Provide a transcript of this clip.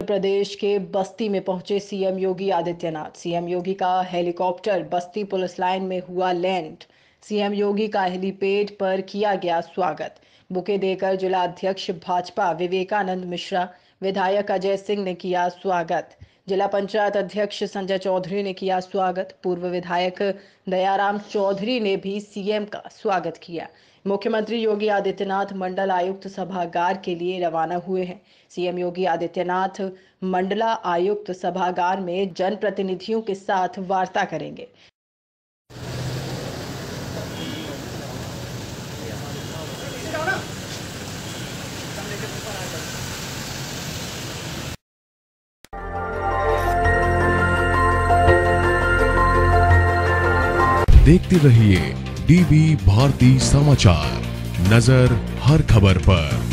प्रदेश के बस्ती में पहुंचे सीएम योगी आदित्यनाथ। सीएम योगी का हेलीकॉप्टर बस्ती पुलिस लाइन में हुआ लैंड। सीएम योगी का हेलीपैड पर किया गया स्वागत। बुके देकर जिला अध्यक्ष भाजपा विवेकानंद मिश्रा, विधायक अजय सिंह ने किया स्वागत। जिला पंचायत अध्यक्ष संजय चौधरी ने किया स्वागत। पूर्व विधायक दयाराम चौधरी ने भी सीएम का स्वागत किया। मुख्यमंत्री योगी आदित्यनाथ मंडल आयुक्त सभागार के लिए रवाना हुए हैं। सीएम योगी आदित्यनाथ मंडला आयुक्त सभागार में जनप्रतिनिधियों के साथ वार्ता करेंगे। देखते रहिए डीबी भारती समाचार, नजर हर खबर पर।